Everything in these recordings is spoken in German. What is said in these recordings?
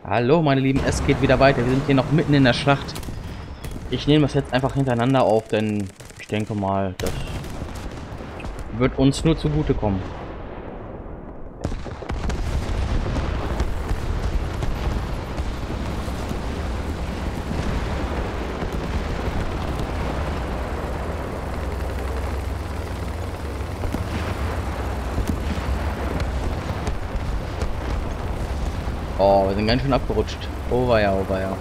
Hallo meine Lieben, es geht wieder weiter. Wir sind hier noch mitten in der Schlacht. Ich nehme das jetzt einfach hintereinander auf, denn ich denke mal, das wird uns nur zugutekommen. Oh, wir sind ganz schön abgerutscht. Oh weia, oh weia.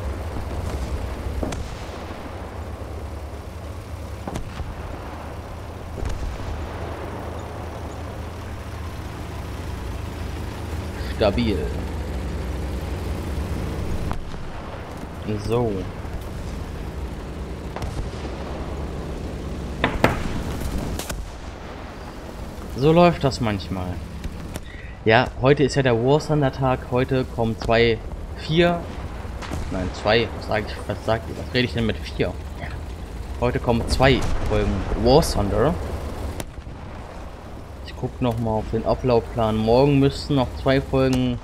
Stabil. So. So läuft das manchmal. Ja, heute ist ja der War Thunder Tag. Heute kommen zwei, was rede ich denn mit 4? Heute kommen 2 Folgen War Thunder. Ich gucke noch mal auf den Ablaufplan. Morgen müssten noch 2 Folgen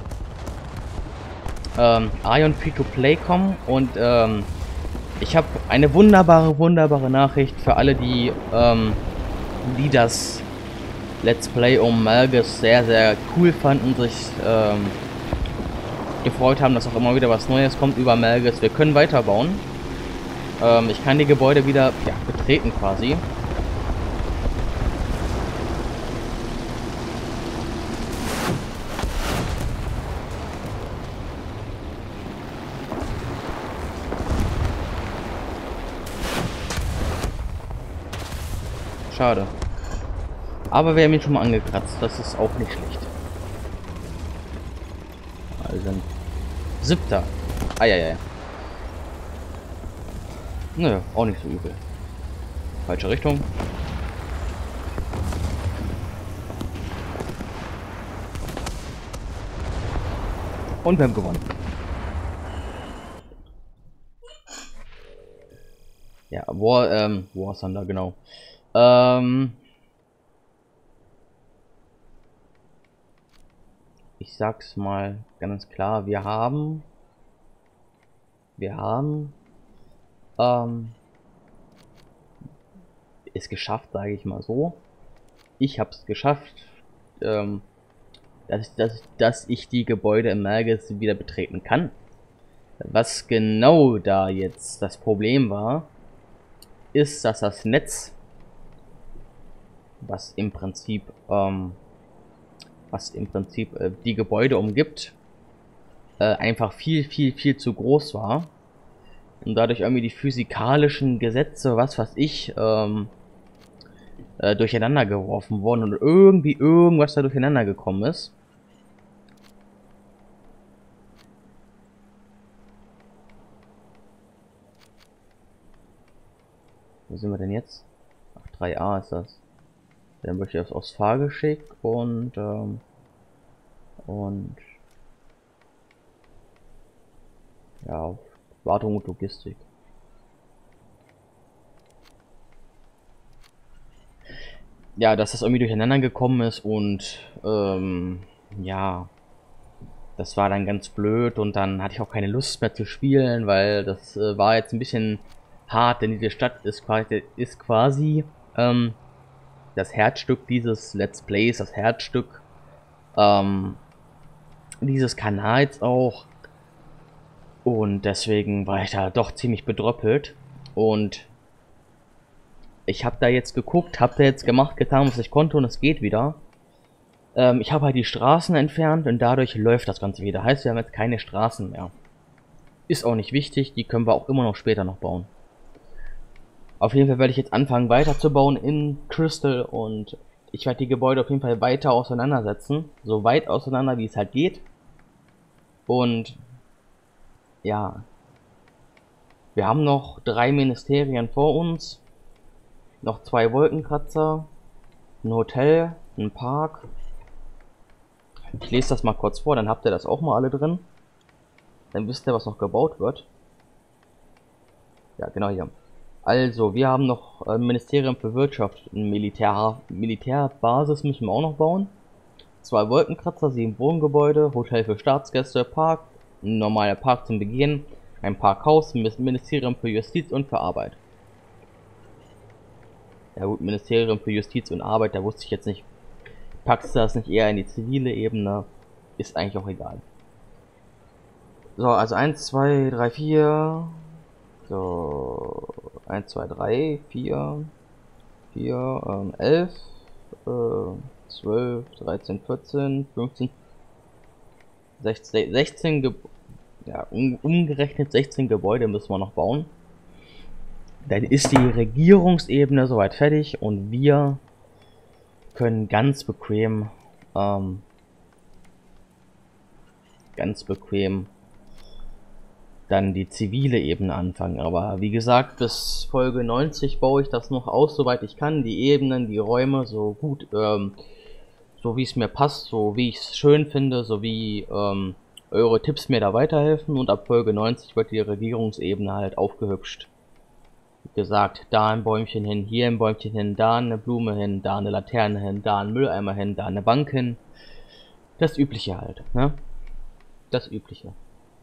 Ion Free-to-Play kommen und ich habe eine wunderbare Nachricht für alle, die das Let's Play um Malgus sehr cool fanden, sich gefreut haben, dass auch immer wieder was Neues kommt über Malgus. Wir können weiterbauen. Ich kann die Gebäude wieder betreten quasi. Schade. Aber wir haben ihn schon mal angekratzt. Das ist auch nicht schlecht. Also 7. Eieiei. Nö, auch nicht so übel. Falsche Richtung. Und wir haben gewonnen. Ja, War Thunder, genau. Ich sag's mal ganz klar, wir haben es geschafft, sage ich mal so. Ich habe es geschafft, dass ich die Gebäude im Malgus wieder betreten kann. Was genau da jetzt das Problem war, ist, dass das Netz, was im Prinzip die Gebäude umgibt, einfach viel zu groß war und dadurch irgendwie die physikalischen Gesetze, was weiß ich, durcheinander geworfen wurden und irgendwie irgendwas da durcheinander gekommen ist. Wo sind wir denn jetzt? Ach, 3a ist das. Dann möchte ich das aufs Fahrgeschick und ja, auf Wartung und Logistik. Ja, dass das irgendwie durcheinander gekommen ist und ja, das war dann ganz blöd und dann hatte ich auch keine Lust mehr zu spielen, weil das war jetzt ein bisschen hart, denn diese Stadt ist quasi das Herzstück dieses Let's Plays, das Herzstück dieses Kanals auch. Und deswegen war ich da doch ziemlich bedröppelt. Und ich habe da jetzt geguckt, habe da jetzt gemacht, getan, was ich konnte und es geht wieder. Ich habe halt die Straßen entfernt und dadurch läuft das Ganze wieder. Heißt, wir haben jetzt keine Straßen mehr. Ist auch nicht wichtig, die können wir auch immer noch später noch bauen. Auf jeden Fall werde ich jetzt anfangen weiterzubauen in Crystal und ich werde die Gebäude auf jeden Fall weiter auseinandersetzen. So weit auseinander, wie es halt geht. Und ja, wir haben noch 3 Ministerien vor uns. Noch 2 Wolkenkratzer, ein Hotel, ein Park. Ich lese das mal kurz vor, dann habt ihr das auch mal alle drin. Dann wisst ihr, was noch gebaut wird. Ja, genau hier. Also, wir haben noch ein Ministerium für Wirtschaft, ein Militärbasis müssen wir auch noch bauen. 2 Wolkenkratzer, 7 Wohngebäude, Hotel für Staatsgäste, Park, ein normaler Park zum Begehen, ein Parkhaus, ein Ministerium für Justiz und für Arbeit. Ja gut, Ministerium für Justiz und Arbeit, da wusste ich jetzt nicht, packst du das nicht eher in die zivile Ebene, ist eigentlich auch egal. So, also 1, 2, 3, 4, so, 1, 2, 3, 4, 11, 12, 13, 14, 15, 16, ja, umgerechnet 16 Gebäude müssen wir noch bauen. Dann ist die Regierungsebene soweit fertig und wir können ganz bequem dann die zivile Ebene anfangen. Aber wie gesagt, bis Folge 90 baue ich das noch aus, soweit ich kann. Die Ebenen, die Räume, so gut, so wie es mir passt, so wie ich es schön finde, so wie eure Tipps mir da weiterhelfen. Und ab Folge 90 wird die Regierungsebene halt aufgehübscht. Wie gesagt, da ein Bäumchen hin, hier ein Bäumchen hin, da eine Blume hin, da eine Laterne hin, da ein Mülleimer hin, da eine Bank hin. Das Übliche halt, ne? Das Übliche.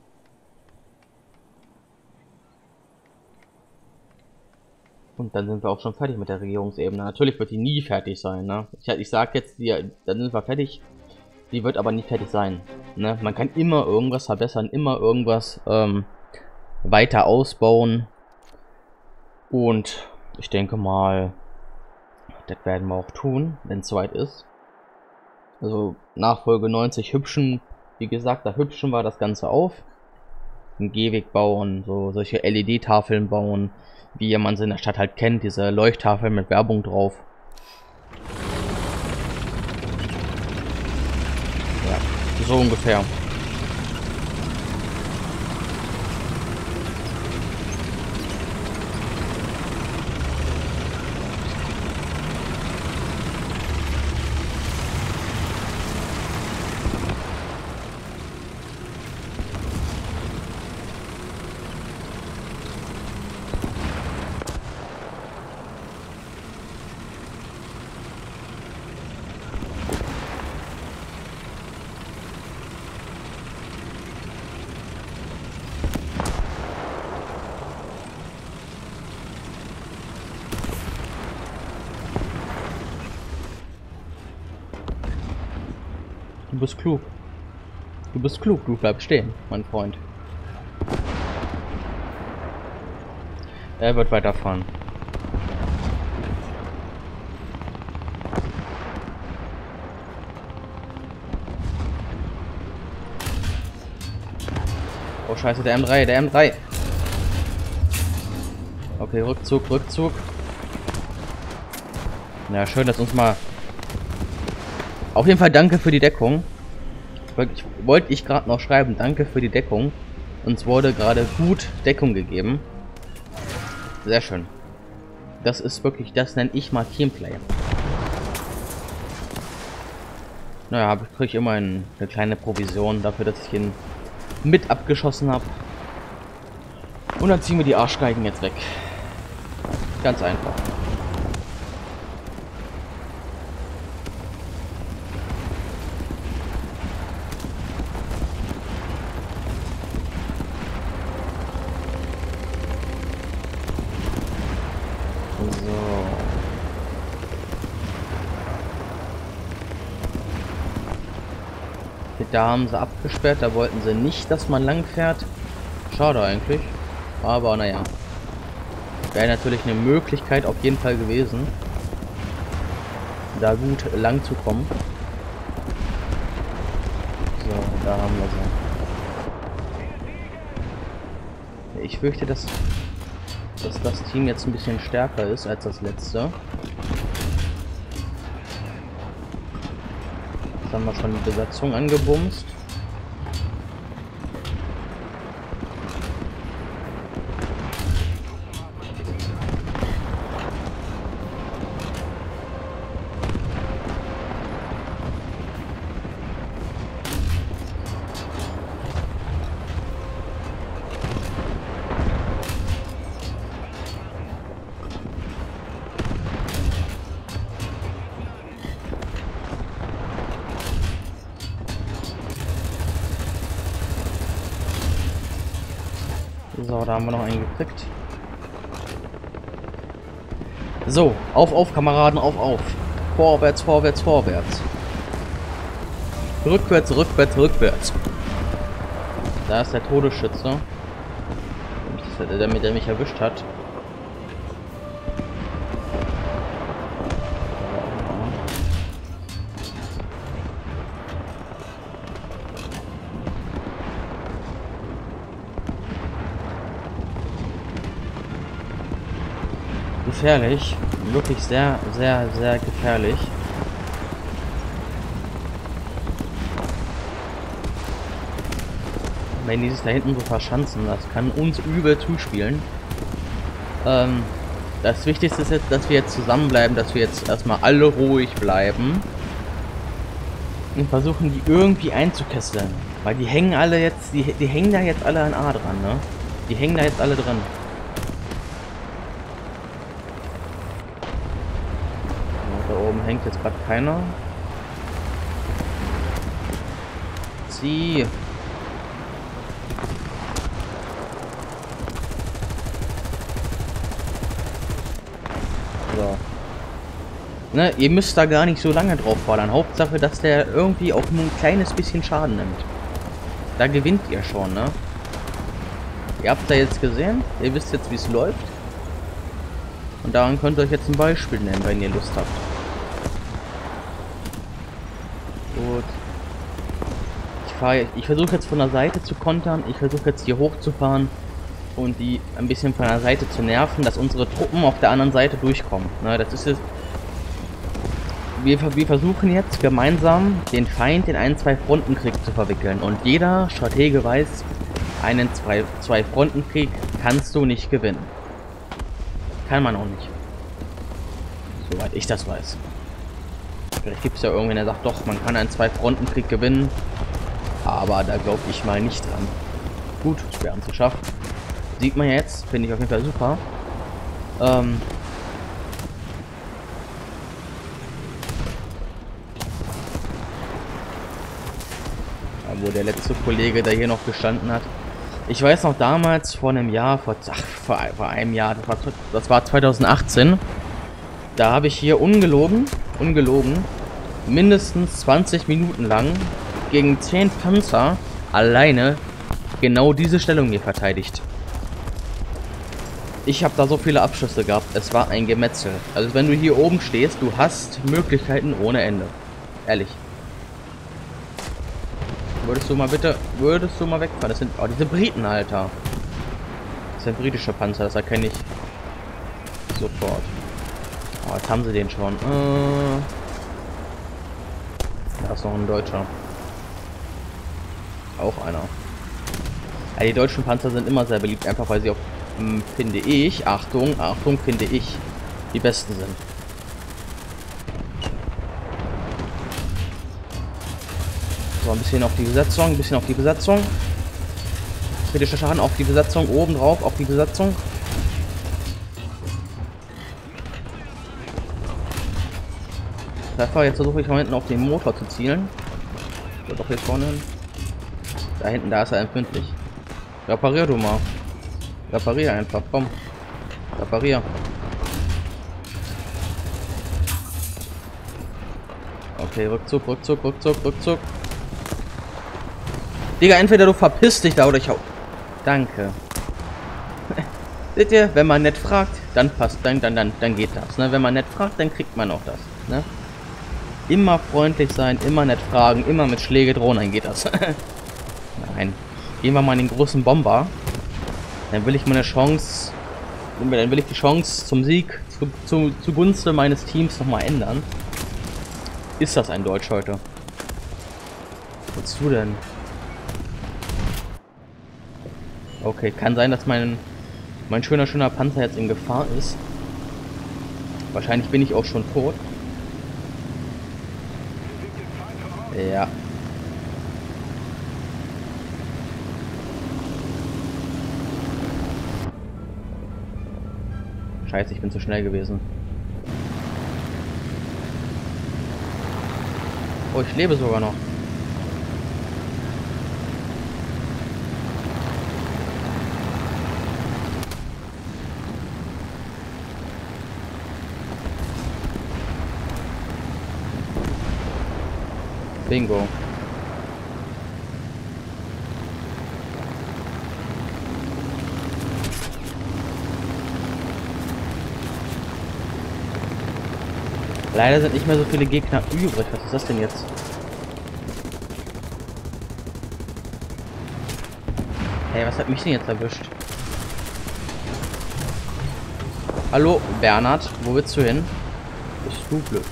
Und dann sind wir auch schon fertig mit der Regierungsebene. Natürlich wird die nie fertig sein, ne? Ich sag jetzt, dann sind wir fertig. Die wird aber nie fertig sein, ne? Man kann immer irgendwas verbessern, immer irgendwas weiter ausbauen. Und ich denke mal, das werden wir auch tun, wenn es soweit ist. Also nach Folge 90 hübschen, wie gesagt, da hübschen wir das Ganze auf. Einen Gehweg bauen, so solche LED-Tafeln bauen, wie man sie in der Stadt halt kennt, diese Leuchttafeln mit Werbung drauf. Ja, so ungefähr. Du bist klug. Du bist klug, du bleibst stehen, mein Freund. Er wird weiterfahren. Oh scheiße, der M3, der M3. Okay, Rückzug, Rückzug. Ja, schön, dass uns mal... Auf jeden Fall danke für die Deckung. Wollte ich gerade noch schreiben, danke für die Deckung. Uns wurde gerade gut Deckung gegeben. Sehr schön. Das ist wirklich, das nenne ich mal Teamplay. Naja, kriege ich immer eine kleine Provision dafür, dass ich ihn mit abgeschossen habe. Und dann ziehen wir die Arschgeigen jetzt weg. Ganz einfach. Da haben sie abgesperrt, da wollten sie nicht, dass man lang fährt. Schade eigentlich. Aber naja. Wäre natürlich eine Möglichkeit auf jeden Fall gewesen, da gut lang zu kommen. So, da haben wir sie. Ich fürchte, dass das Team jetzt ein bisschen stärker ist als das letzte. Haben wir schon die Besatzung angebumst. So, da haben wir noch einen gekriegt. So, auf, Kameraden, auf. Vorwärts, vorwärts, vorwärts. Rückwärts, rückwärts, rückwärts. Da ist der Todesschütze. Der mich erwischt hat. Gefährlich. Wirklich sehr, sehr, sehr gefährlich. Wenn die sich da hinten so verschanzen, das kann uns übel zuspielen. Das Wichtigste ist jetzt, dass wir jetzt zusammenbleiben, dass wir jetzt erstmal alle ruhig bleiben. Und versuchen, die irgendwie einzukesseln. Weil die hängen alle jetzt, die hängen da jetzt alle an A dran, ne? Die hängen da jetzt alle dran. Da oben hängt jetzt gerade keiner. Zieh. So. Ne, ihr müsst da gar nicht so lange drauf fordern. Hauptsache, dass der irgendwie auch nur ein kleines bisschen Schaden nimmt. Da gewinnt ihr schon, ne? Ihr habt da jetzt gesehen. Ihr wisst jetzt, wie es läuft. Und daran könnt ihr euch jetzt ein Beispiel nennen, wenn ihr Lust habt. Gut. Ich versuche jetzt von der Seite zu kontern. Ich versuche jetzt hier hochzufahren und die ein bisschen von der Seite zu nerven, dass unsere Truppen auf der anderen Seite durchkommen. Ne, das ist jetzt. Wir versuchen jetzt gemeinsam den Feind in einen Zwei-Fronten-Krieg zu verwickeln. Und jeder Stratege weiß, einen Zwei-Fronten-Krieg kannst du nicht gewinnen. Kann man auch nicht. Soweit ich das weiß. Vielleicht gibt es ja irgendwen, der sagt, doch, man kann einen Zwei-Fronten-Krieg gewinnen. Aber da glaube ich mal nicht dran. Gut, wir haben es geschafft. Sieht man jetzt, finde ich auf jeden Fall super. Wo der letzte Kollege, der hier noch gestanden hat. Ich weiß noch damals, vor einem Jahr, vor einem Jahr, das war 2018, da habe ich hier ungelogen, mindestens 20 Minuten lang gegen 10 Panzer alleine genau diese Stellung hier verteidigt. Ich habe da so viele Abschüsse gehabt, es war ein Gemetzel. Also wenn du hier oben stehst, du hast Möglichkeiten ohne Ende. Ehrlich. Würdest du mal wegfahren? Das sind, oh, diese Briten, Alter. Das sind britische Panzer, das erkenne ich sofort. Oh, jetzt haben sie den schon. Da ist noch ein Deutscher. Auch einer. Ja, die deutschen Panzer sind immer sehr beliebt, einfach weil sie auch, finde ich, Achtung, finde ich, die besten sind. So, ein bisschen auf die Besatzung, Kritischer Schaden auf die Besatzung, oben drauf auf die Besatzung. Treffer, jetzt versuche ich mal hinten auf den Motor zu zielen. So, doch hier vorne hin. Da hinten, da ist er empfindlich. Reparier du mal. Reparier einfach, komm. Reparier. Okay, Rückzug. Digga, entweder du verpisst dich da oder ich hau. Danke. Seht ihr, wenn man nett fragt, dann passt, dann geht das. Ne? Wenn man nett fragt, dann kriegt man auch das. Ne? Immer freundlich sein, immer nett fragen, immer mit Schläge drohen, dann geht das. Nein. Gehen wir mal in den großen Bomber. Dann will ich meine Chance. Dann will ich die Chance zum Sieg zugunsten meines Teams nochmal ändern. Ist das ein Deutsch heute? Was willst du denn? Okay, kann sein, dass mein schöner Panzer jetzt in Gefahr ist. Wahrscheinlich bin ich auch schon tot. Ja. Scheiße, ich bin zu schnell gewesen. Oh, ich lebe sogar noch. Bingo. Leider sind nicht mehr so viele Gegner übrig. Was ist das denn jetzt? Hey, was hat mich denn jetzt erwischt? Hallo, Bernhard, wo willst du hin? Bist du blöd?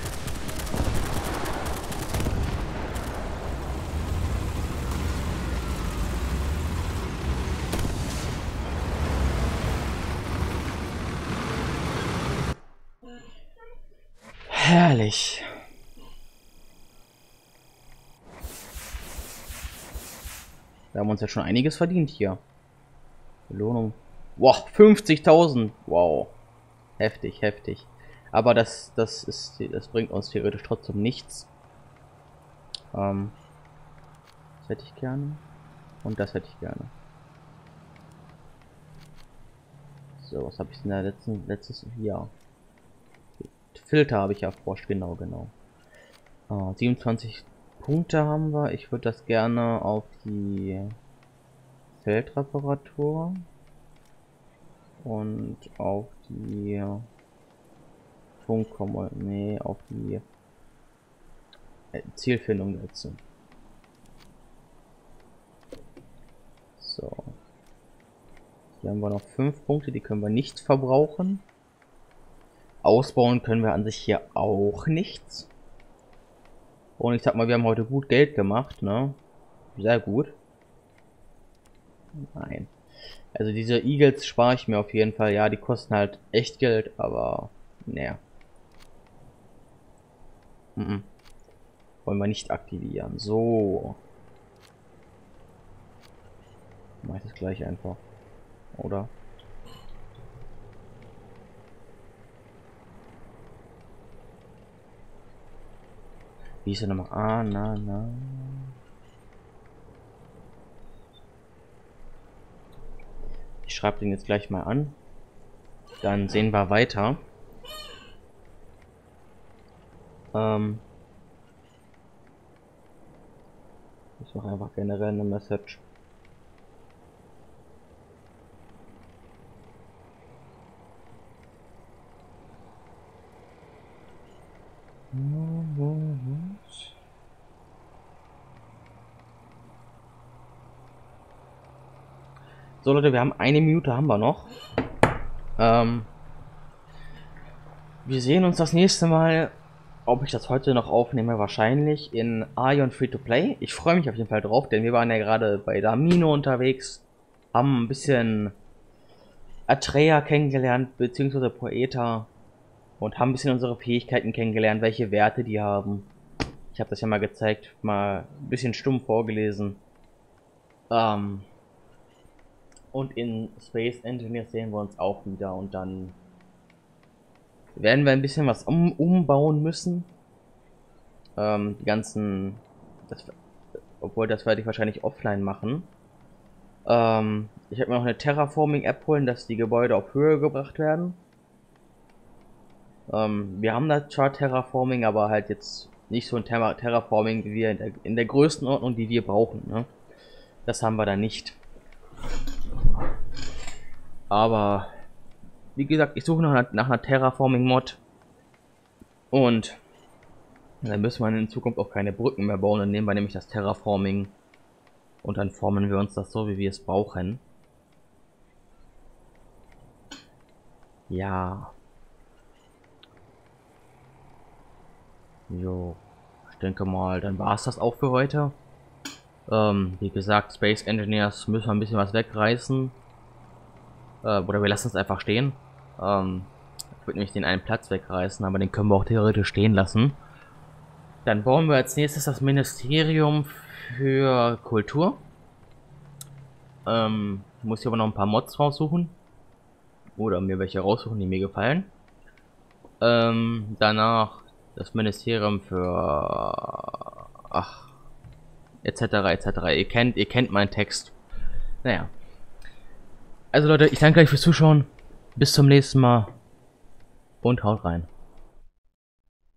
Herrlich. Wir haben uns ja schon einiges verdient hier. Belohnung. Wow, 50.000. Wow. Heftig, heftig. Aber das bringt uns theoretisch trotzdem nichts. Das hätte ich gerne. Und das hätte ich gerne. So, was habe ich in der letztes Jahr? Filter habe ich erforscht, genau. 27 Punkte haben wir. Ich würde das gerne auf die Feldreparatur und auf die auf die Zielfindung setzen. So. Hier haben wir noch 5 Punkte, die können wir nicht verbrauchen. Ausbauen können wir an sich hier auch nichts. Und ich sag mal, wir haben heute gut Geld gemacht, ne? Sehr gut. Nein. Also diese Eagles spare ich mir auf jeden Fall. Ja, die kosten halt echt Geld, aber naja. Wollen wir nicht aktivieren. So. Mach ich das gleich einfach. Oder? Wie ist er nochmal? Ah, na. Ich schreibe den jetzt gleich mal an. Dann sehen wir weiter. Ich mache einfach generell eine Message. So Leute, wir haben eine Minute haben wir noch. Wir sehen uns das nächste Mal. Ob ich das heute noch aufnehme, wahrscheinlich in Aion Free-to-Play. Ich freue mich auf jeden Fall drauf, denn wir waren ja gerade bei Damino unterwegs, haben ein bisschen Atreya kennengelernt, beziehungsweise Poeta, und haben ein bisschen unsere Fähigkeiten kennengelernt, welche Werte die haben. Ich habe das ja mal gezeigt, mal ein bisschen stumm vorgelesen. Und in Space Engineers sehen wir uns auch wieder, und dann werden wir ein bisschen was umbauen müssen. Die ganzen, obwohl das werde ich wahrscheinlich offline machen. Ich habe mir noch eine Terraforming-App holen, dass die Gebäude auf Höhe gebracht werden. Wir haben da zwar Terraforming, aber halt jetzt nicht so ein Terraforming wie wir in der Größenordnung, die wir brauchen. Ne? Das haben wir da nicht. Aber wie gesagt, ich suche nach einer Terraforming-Mod. Und dann müssen wir in Zukunft auch keine Brücken mehr bauen. Dann nehmen wir nämlich das Terraforming und dann formen wir uns das so, wie wir es brauchen. Ja. Jo. Ich denke mal, dann war es das auch für heute. Wie gesagt, Space Engineers müssen wir ein bisschen was wegreißen. Oder wir lassen es einfach stehen. Ich würde nämlich den einen Platz wegreißen, aber den können wir auch theoretisch stehen lassen. Dann bauen wir als nächstes das Ministerium für Kultur. Muss ich aber noch ein paar Mods raussuchen. Oder mir welche raussuchen, die mir gefallen. Danach das Ministerium für... Ach... etc. etc. Ihr kennt meinen Text. Naja. Also Leute, ich danke euch fürs Zuschauen. Bis zum nächsten Mal. Und haut rein.